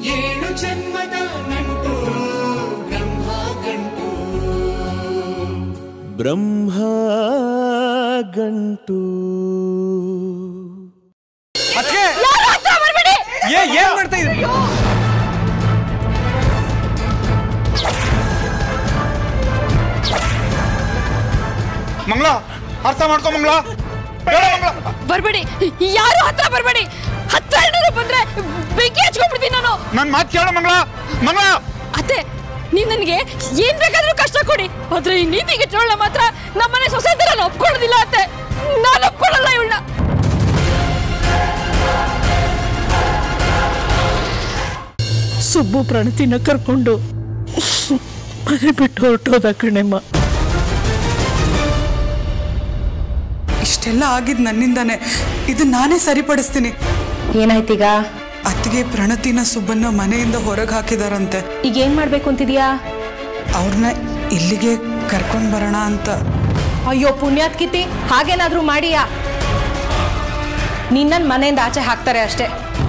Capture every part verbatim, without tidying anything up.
ಏಳು ಜನ್ಮದ ನಂಟು ಬ್ರಹ್ಮ ಗಂಟು ಬ್ರಹ್ಮ ಗಂಟು. ಏನ್ ಮಾಡ್ತಾ ಇದ್ರಿ? ಮಂಗಳ ಅರ್ಥ ಮಾಡ್ಕೊ ಮಂಗಳ. ಬರ್ಬೇಡಿ, ಯಾರು ಹತ್ರ ಬರ್ಬೇಡಿ. ಹತ್ರ ಏನಾದ್ರು ಬಂದ್ರೆ ಬೆಂಕಿ ಹಚ್ಕೊಂಡ್ಬಿಡ್ತೀನಿ ನಾನು. ನನ್ ಮಾತು ಕೇಳು ಮಂಗಳ. ಮಂಗಳ ಅತ್ತೆ, ನೀವ್ ನನಗೆ ಏನ್ ಬೇಕಾದ್ರೂ ಕಷ್ಟ ಕೊಡಿ, ಆದ್ರೆ ಈ ನೀತಿ ಗಿಟ್ಟೋಳ ಮಾತ್ರ ನಮ್ಮನೆ ಸೊಸೈಟಿ ನಾನು ಒಪ್ಕೊಳ್ಳೋದಿಲ್ಲ ಅತ್ತೆ. ನಾನು ಒಪ್ಕೊಳ್ಳಲ್ಲ ಇವಳನ್ನ. ಸುಬ್ಬು ಪ್ರಣತಿನ ಕರ್ಕೊಂಡು ಮನೆ ಬಿಟ್ಟು ಹೊರಟೋದ ಕಣೆಮ್ಮ. ಇಷ್ಟೆಲ್ಲ ಆಗಿದ್ ನನ್ನಿಂದಾನೆ. ಇದು ನಾನೇ ಸರಿಪಡಿಸ್ತೀನಿ. ಏನಾಯ್ತೀಗ? ಅತ್ತಿಗೆ ಪ್ರಣತಿನ ಸುಬ್ಬನ್ನ ಮನೆಯಿಂದ ಹೊರಗೆ ಹಾಕಿದಾರಂತೆ. ಈಗ ಏನ್ ಮಾಡ್ಬೇಕು ಅಂತಿದ್ಯಾ? ಅವ್ರನ್ನ ಇಲ್ಲಿಗೆ ಕರ್ಕೊಂಡ್ ಬರೋಣ ಅಂತ. ಅಯ್ಯೋ ಪುಣ್ಯಾತ್ಕಿತಿ, ಹಾಗೇನಾದ್ರೂ ಮಾಡಿಯಾ? ನಿನ್ನನ್ ಮನೆಯಿಂದ ಆಚೆ ಹಾಕ್ತಾರೆ ಅಷ್ಟೇ.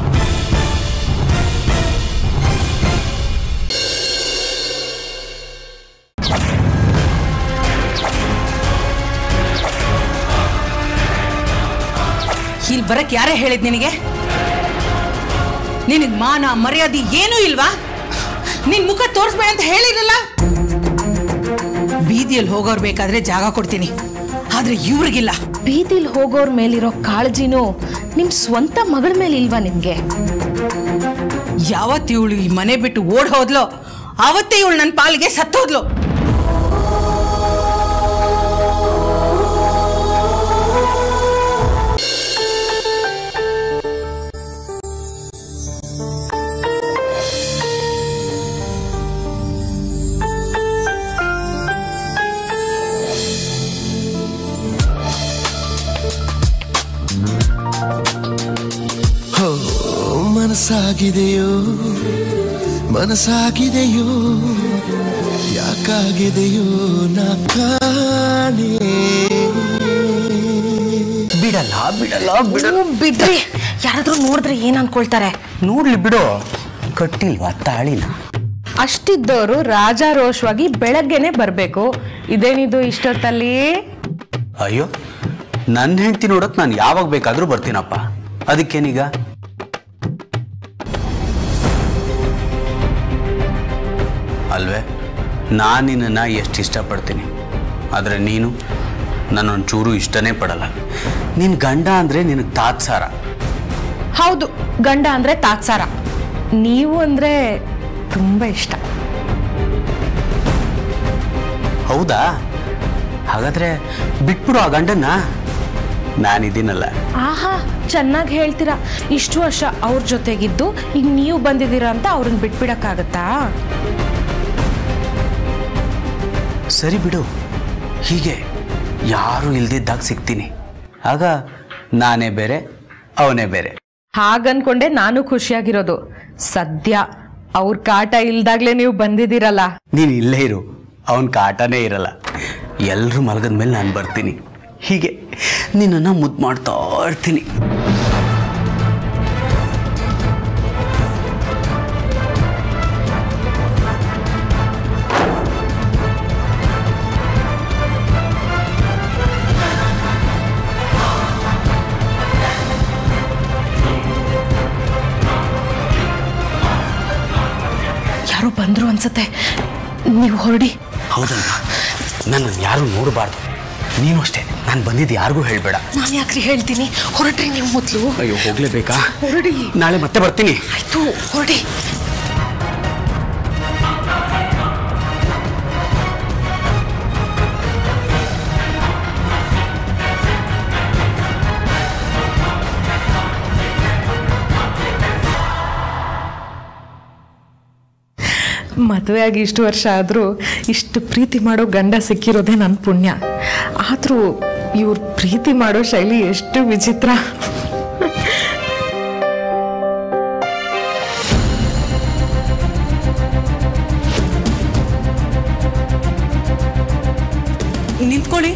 ಇಲ್ಲಿ ಬರಕ್ ಯಾರೇ ಹೇಳಿದ್ ನಿನಗೆ? ನಿನಗ್ ಮಾನ ಮರ್ಯಾದೆ ಏನೂ ಇಲ್ವಾ? ನಿನ್ ಮುಖ ತೋರಿಸ್ಬೇಡ ಅಂತ ಹೇಳಿರಲ್ಲ. ಬೀದಿಯಲ್ಲಿ ಹೋಗೋರ್ ಬೇಕಾದ್ರೆ ಜಾಗ ಕೊಡ್ತೀನಿ, ಆದ್ರೆ ಇವ್ರಿಗಿಲ್ಲ. ಬೀದಿಲ್ ಹೋಗೋರ್ ಮೇಲಿರೋ ಕಾಳಜಿನೂ ನಿಮ್ ಸ್ವಂತ ಮಗಳ ಮೇಲೆ ಇಲ್ವಾ ನಿಮ್ಗೆ? ಯಾವತ್ತು ಇವಳು ಈ ಮನೆ ಬಿಟ್ಟು ಓಡ್ ಹೋದ್ಲೋ ಆವತ್ತೇ ಇವಳು ನನ್ನ ಪಾಲಿಗೆ ಸತ್ತೋದ್ಲು. ಮನಸ್ಸಾಗಿದೆಯೋ ಮನಸ್ಸಾಗಿದೆಯೋ ಯಾಕಾಗಿದೆಯೋ ನಾ ಕಾಣೆ. ಬಿಡಲ್ಲ ಬಿಡಲ್ಲ ಬಿಡಲ್ಲ. ಬಿಡ್ರಿ, ಯಾರಾದ್ರೂ ನೋಡಿದ್ರೆ ಏನ್ ಅನ್ಕೊಳ್ತಾರೆ? ನೋಡ್ಲಿ ಬಿಡು, ಕಟ್ಟಿಲ್ವಾ ತಾಳಿನ? ಅಷ್ಟಿದ್ದವರು ರಾಜಾರೋಷವಾಗಿ ಬೆಳಗ್ಗೆನೆ ಬರ್ಬೇಕು. ಇದೇನಿದು ಇಷ್ಟೊತ್ತಲ್ಲಿ? ಅಯ್ಯೋ, ನನ್ನ ಹೆಂಡತಿ ನೋಡಕ್ ನಾನು ಯಾವಾಗ ಬೇಕಾದ್ರೂ ಬರ್ತೀನಪ್ಪ. ಅದಕ್ಕೇನೀಗ? ಅಲ್ವೇ, ನಾನು ನಿನ್ನನ್ನು ಎಷ್ಟು ಇಷ್ಟಪಡ್ತೀನಿ, ಆದರೆ ನೀನು ನನ್ನೊಂಚೂರು ಇಷ್ಟನೇ ಪಡಲ್ಲ. ನಿನ್ನ ಗಂಡ ಅಂದರೆ ನಿನಗೆ ತಾತ್ಸಾರ. ಹೌದು, ಗಂಡ ಅಂದ್ರೆ ತಾತ್ಸಾರ. ನೀವು ಅಂದ್ರೆ ತುಂಬಾ ಇಷ್ಟ. ಹೌದಾ? ಹಾಗಾದ್ರೆ ಬಿಟ್ಬಿಡು ಆ ಗಂಡನ್ನ. ನಾನಿದ್ದೀನಲ್ಲ. ಆಹಾ, ಚೆನ್ನಾಗಿ ಹೇಳ್ತೀರಾ. ಇಷ್ಟು ವರ್ಷ ಅವ್ರ ಜೊತೆಗಿದ್ದು ಈಗ ನೀವು ಬಂದಿದ್ದೀರಾ ಅಂತ ಅವ್ರನ್ನ ಬಿಟ್ಬಿಡಕ್ಕಾಗತ್ತಾ? ಸರಿ ಬಿಡು, ಹೀಗೆ ಯಾರು ಇಲ್ದಿದ್ದಾಗ ಸಿಗ್ತೀನಿ. ಆಗ ನಾನೇ ಬೇರೆ, ಅವನೇ ಬೇರೆ. ಹಾಗನ್ಕೊಂಡೆ ನಾನು ಖುಷಿಯಾಗಿರೋದು. ಸದ್ಯ ಅವ್ರ ಕಾಟ ಇಲ್ದಾಗ್ಲೇ ನೀವು ಬಂದಿದ್ದೀರಲ್ಲ. ನೀನು ಇಲ್ಲೇ ಇರು, ಅವನ ಕಾಟನೇ ಇರಲ್ಲ. ಎಲ್ಲರೂ ಮಲಗದ ಮೇಲೆ ನಾನು ಬರ್ತೀನಿ. ಹೀಗೆ ನಿನ್ನನ್ನು ಮುದ್ದು ಮಾಡ್ತಾ ಇರ್ತೀನಿ. ಯಾರೋ ಬಂದ್ರು ಅನ್ಸತ್ತೆ, ನೀವು ಹೊರಡಿ. ಹೌದಲ್ಲ, ನನ್ನನ್ನು ಯಾರು ನೋಡಬಾರ್ದು. ನೀನು ಅಷ್ಟೇ, ನಾನು ಬಂದಿದ್ದು ಯಾರಿಗೂ ಹೇಳ್ಬೇಡ. ನಾನು ಯಾಕ್ರಿ ಹೇಳ್ತೀನಿ, ಹೊರಡ್ರಿ ನೀವು ಮೊದಲು. ಅಯ್ಯೋ, ಹೋಗ್ಲೇಬೇಕಾ? ಹೊರಡಿ. ನಾಳೆ ಮತ್ತೆ ಬರ್ತೀನಿ. ಆಯ್ತು, ಹೊರಡಿ. ಮದುವೆ ಆಗಿ ಇಷ್ಟು ವರ್ಷ ಆದರೂ ಇಷ್ಟು ಪ್ರೀತಿ ಮಾಡೋ ಗಂಡ ಸಿಕ್ಕಿರೋದೇ ನನ್ನ ಪುಣ್ಯ. ಆದರೂ ಇವ್ರ ಪ್ರೀತಿ ಮಾಡೋ ಶೈಲಿ ಎಷ್ಟು ವಿಚಿತ್ರ. ನಿಂತ್ಕೊಳ್ಳಿ.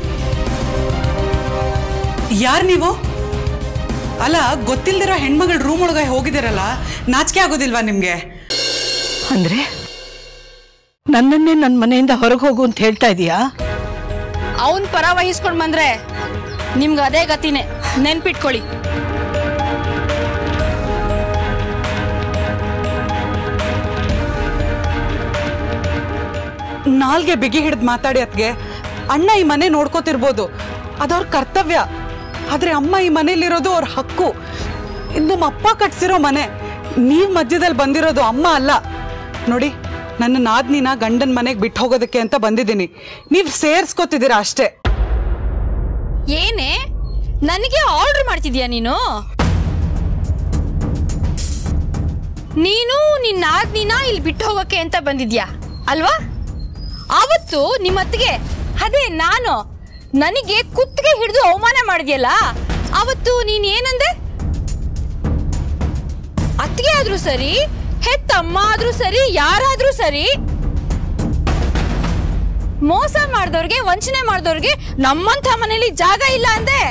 ಯಾರು ನೀವು? ಅಲ್ಲ, ಗೊತ್ತಿಲ್ದಿರೋ ಹೆಣ್ಮಗಳು ರೂಮ್ ಒಳಗೆ ಹೋಗಿದ್ದೀರಲ್ಲ, ನಾಚಿಕೆ ಆಗೋದಿಲ್ವಾ ನಿಮ್ಗೆ? ಅಂದ್ರೆ ನನ್ನನ್ನೇ ನನ್ನ ಮನೆಯಿಂದ ಹೊರಗೆ ಹೋಗು ಅಂತ ಹೇಳ್ತಾ ಇದೀಯಾ? ಅವನ್ ಪರ ವಹಿಸ್ಕೊಂಡ್ ಬಂದ್ರೆ ನಿಮ್ಗೆ ಅದೇ ಗತಿನೇ, ನೆನ್ಪಿಟ್ಕೊಳ್ಳಿ. ನಾಲ್ಗೆ ಬಿಗಿ ಹಿಡಿದು ಮಾತಾಡಿ ಅತ್ಗೆ. ಅಣ್ಣ ಈ ಮನೆ ನೋಡ್ಕೋತಿರ್ಬೋದು, ಅದವ್ರ ಕರ್ತವ್ಯ. ಆದ್ರೆ ಅಮ್ಮ ಈ ಮನೇಲಿರೋದು ಅವ್ರ ಹಕ್ಕು. ನಮ್ಮ ಅಪ್ಪ ಕಟ್ಸಿರೋ ಮನೆ, ನೀವ್ ಮಧ್ಯದಲ್ಲಿ ಬಂದಿರೋದು ಅಮ್ಮ ಅಲ್ಲ. ನೋಡಿ, ನನ್ನ ನಾದ್ನಿನ ಗಂಡನ ಮನೆಗೆ ಬಿಟ್ಟು ಹೋಗೋದಕ್ಕೆ ಅಂತ ಬಂದಿದ್ದೀನಿ. ನೀವ್ ಸೇರ್ಸ್ಕೊತಿದ್ದೀರಾ ಅಷ್ಟೇ. ಏನೇ ನನಗೆ ಆರ್ಡರ್ ಮಾಡ್ತಿದ್ಯಾ ನೀನು? ನೀನು ನಿನ್ನ ಆಜ್ಞೆನ ಇಲ್ಲಿ ಬಿಟ್ಟು ಹೋಗಕ್ಕೆ ಅಂತ ಬಂದಿದ್ಯಾ ಅಲ್ವಾ? ಆವತ್ತು ನಿಮ್ಮತ್ತಿಗೆ ಅದೇ ನಾನು ನನಗೆ ಕುತ್ತಿಗೆ ಹಿಡಿದು ಅವಮಾನ ಮಾಡಿದ್ಯಲ್ಲ, ಅವತ್ತು ನೀನ್ ಏನಂದೆ? ಅತ್ತಿಗೆ ಆದ್ರೂ ಸರಿ, ಹೆತ್ತಮ್ಮ ಆದ್ರೂ ಸರಿ, ಯಾರಾದ್ರೂ ಸರಿ, ಮೋಸ ಮಾಡಿದವ್ರಿಗೆ, ವಂಚನೆ ಮಾಡಿದವ್ರಿಗೆ ನಮ್ಮಂಥ ಮನೇಲಿ ಜಾಗ ಇಲ್ಲ ಅಂದೆ.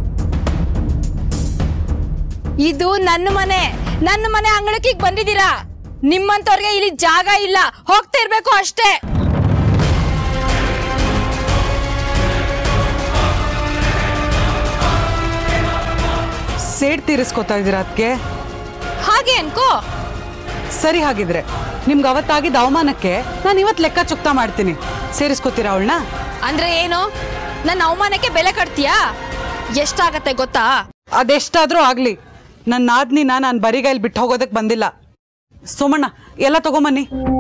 ಇದು ನನ್ನ ಮನೆ, ನನ್ನ ಮನೆ ಅಂಗಳಕ್ಕೆ ಬಂದಿದ್ದೀರಾ. ನಿಮ್ಮಂತವ್ರಿಗೆ ಇಲ್ಲಿ ಜಾಗ ಇಲ್ಲ, ಹೋಗ್ತಾ ಇರ್ಬೇಕು ಅಷ್ಟೇ. ಸೇಡ್ ತೀರಿಸ್ಕೊತಾ ಇದ್ದೀರಾ ಅದಕ್ಕೆ? ಹಾಗೆ ಅನ್ಕೋ. ಸರಿ, ಹಾಗಿದ್ರೆ ನಿಮ್ಗೆ ಅವತ್ತಾಗಿದ್ದ ಅವಮಾನಕ್ಕೆ ನಾನು ಇವತ್ತು ಲೆಕ್ಕ ಚುಕ್ತಾ ಮಾಡ್ತೀನಿ. ಸೇರಿಸ್ಕೊತೀರಾ ಅವಳನ್ನ? ಅಂದ್ರೆ ಏನು? ನನ್ನ ಅವಮಾನಕ್ಕೆ ಬೆಲೆ ಕಟ್ತೀಯಾ? ಎಷ್ಟಾಗತ್ತೆ ಗೊತ್ತಾ? ಅದೆಷ್ಟಾದ್ರೂ ಆಗ್ಲಿ, ನನ್ನ ನಾದ್ನಿನ ನಾನು ಬರಿಗೈಲಿ ಬಿಟ್ಟು ಹೋಗೋದಕ್ಕೆ ಬಂದಿಲ್ಲ. ಸೋಮಣ್ಣ, ಎಲ್ಲ ತಗೊಂಬನ್ನಿ.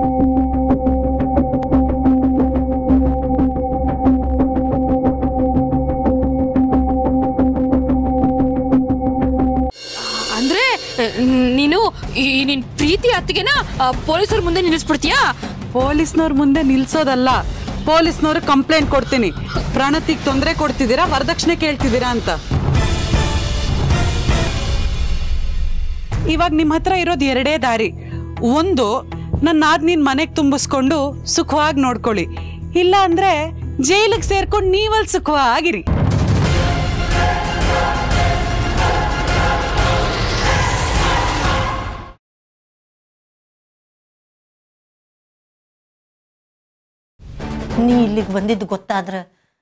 ಅಂದ್ರೆ ನೀನು ನಿನ್ ಪ್ರೀತಿ ಅತ್ತಿಗೆನ ಪೊಲೀಸರ ಮುಂದೆ ನಿಲ್ಲಿಸ್ಬಿಡ್ತೀಯಾ? ಪೊಲೀಸ್ನವ್ರ ಮುಂದೆ ನಿಲ್ಸೋದಲ್ಲ, ಪೊಲೀಸ್ನವ್ರು ಕಂಪ್ಲೇಂಟ್ ಕೊಡ್ತೀನಿ. ಪ್ರಣತಿಗೆ ತೊಂದರೆ ಕೊಡ್ತಿದ್ದೀರಾ, ವರದಕ್ಷಿಣೆ ಕೇಳ್ತಿದ್ದೀರಾ ಅಂತ. ಇವಾಗ ನಿಮ್ಮ ಹತ್ರ ಇರೋದು ಎರಡೇ ದಾರಿ. ಒಂದು, ನನ್ನ ನಾದ್ನಿನ್ ಮನೆಗೆ ತುಂಬಿಸ್ಕೊಂಡು ಸುಖವಾಗಿ ನೋಡ್ಕೊಳ್ಳಿ. ಇಲ್ಲ ಅಂದ್ರೆ ಜೈಲಿಗೆ ಸೇರ್ಕೊಂಡು ನೀವಲ್ಲಿ ಸುಖವಾಗಿರಿ. ನೀ ಇಲ್ಲಿಗೆ ಬಂದಿದ್ದು ಗೊತ್ತಾದ್ರ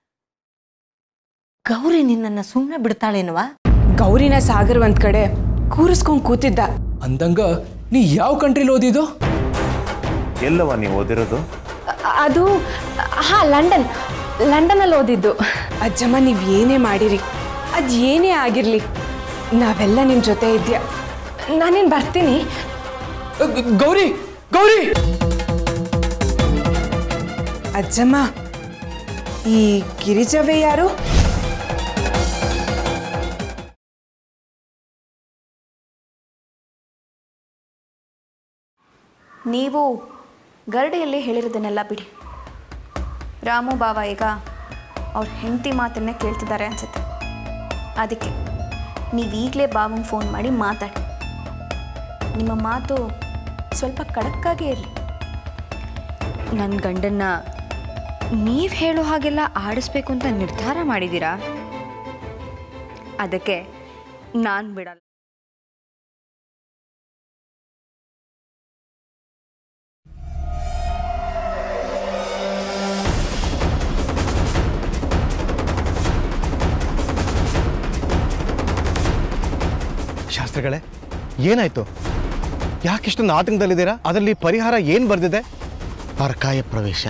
ಗೌರಿ ನಿನ್ನನ್ನು ಸುಮ್ಮನೆ ಬಿಡ್ತಾಳೇನವಾ? ಗೌರಿನ ಸಾಗರ್ ಒಂದ್ ಕಡೆ ಕೂರಿಸ್ಕೊಂಡ್ ಕೂತಿದ್ದ. ಅಂದಂಗ ನೀ ಯಾವ ಕಂಟ್ರಿಲಿ ಓದಿದ್ದು? ಎಲ್ಲವ ನೀವು ಓದಿರೋದು? ಅದು ಹಾ ಲಂಡನ್ ಲಂಡನಲ್ಲಿ ಓದಿದ್ದು. ಅಜ್ಜಮ್ಮ, ನೀವು ಏನೇ ಮಾಡಿರಿ, ಅದು ಏನೇ ಆಗಿರ್ಲಿ, ನಾವೆಲ್ಲ ನಿಮ್ಮ ಜೊತೆ ಇದ್ಯಾ. ನಾನೇನು ಬರ್ತೀನಿ. ಗೌರಿ ಗೌರಿ ಅಜ್ಜಮ್ಮ, ಈ ಗಿರಿಜವೇ ಯಾರು? ನೀವು ಗರಡಿಯಲ್ಲಿ ಹೇಳಿರೋದನ್ನೆಲ್ಲ ಬಿಡಿ. ರಾಮು ಬಾವ ಈಗ ಅವ್ರ ಹೆಂಡತಿ ಮಾತನ್ನೇ ಕೇಳ್ತಿದ್ದಾರೆ ಅನ್ಸುತ್ತೆ. ಅದಕ್ಕೆ ನೀವು ಈಗಲೇ ಬಾವಂಗೆ ಫೋನ್ ಮಾಡಿ ಮಾತಾಡಿ. ನಿಮ್ಮ ಮಾತು ಸ್ವಲ್ಪ ಖಡಕ್ಕಾಗೇ ಇರಲಿ. ನನ್ನ ಗಂಡನ್ನ ನೀವು ಹೇಳೋ ಹಾಗೆಲ್ಲ ಆಡಿಸ್ಬೇಕು ಅಂತ ನಿರ್ಧಾರ ಮಾಡಿದ್ದೀರಾ? ಅದಕ್ಕೆ ನಾನು ಬಿಡಲ್ಲ. ಶಾಸ್ತ್ರಿಗಳೇ, ಏನಾಯ್ತು? ಯಾಕಿಷ್ಟೊಂದು ಆತಂಕದಲ್ಲಿದ್ದೀರಾ? ಅದರಲ್ಲಿ ಪರಿಹಾರ ಏನು ಬರ್ದಿದೆ? ಪರಕಾಯ ಪ್ರವೇಶ.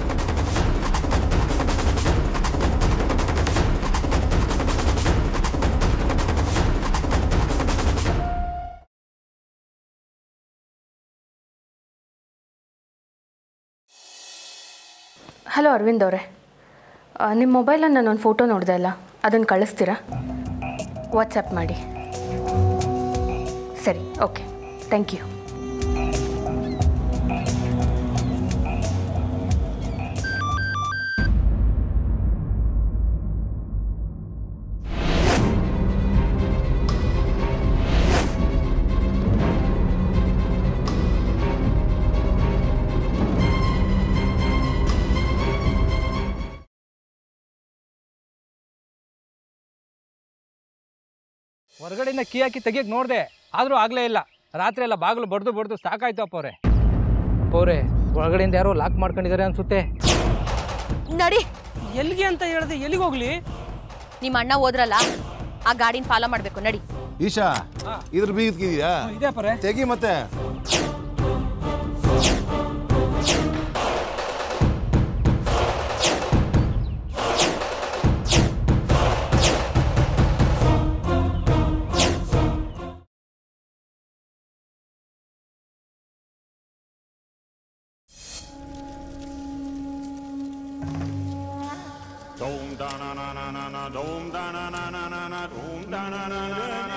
ಹಲೋ ಅರವಿಂದ್ ಅವರೇ, ನಿಮ್ಮ ಮೊಬೈಲಲ್ಲಿ ನಾನೊಂದು ಫೋಟೋ ನೋಡಿದೆ ಅಲ್ಲ, ಅದನ್ನು ಕಳಿಸ್ತೀರಾ? ವಾಟ್ಸಪ್ ಮಾಡಿ. ಸರಿ, ಓಕೆ, ಥ್ಯಾಂಕ್ ಯು. ಹೊರಗಡೆಯಿಂದ ಕೀ ಹಾಕಿ ತೆಗಿಯಕ್ಕೆ ನೋಡಿದೆ, ಆದರೂ ಆಗಲೇ ಇಲ್ಲ. ರಾತ್ರಿ ಎಲ್ಲ ಬಾಗಿಲು ಬಡ್ದು ಬಡ್ದು ಸಾಕಾಯ್ತು ಅಪ್ಪ ಅವರೇ. ಅವ್ರೆ ಒಳಗಡೆಯಿಂದ ಯಾರೋ ಲಾಕ್ ಮಾಡ್ಕೊಂಡಿದ್ದಾರೆ ಅನ್ಸುತ್ತೆ. ನಡಿ. ಎಲ್ಲಿಗೆ ಅಂತ ಹೇಳಿದೆ, ಎಲ್ಲಿಗೆ ಹೋಗ್ಲಿ? ನಿಮ್ಮ ಅಣ್ಣ ಹೋದ್ರಲ್ಲ, ಆ ಗಾಡಿನ ಫಾಲೋ ಮಾಡ್ಬೇಕು. ನಡಿ. ಈಶಾ, ಇದ್ರ ಬೀಗಿದ್ಕಿದ್ಯಾ? ಇದೆ ಪರೆ. ತೆಗಿ ಮತ್ತೆ. Dom da na na na na na dom da na na na na na dom da na na na na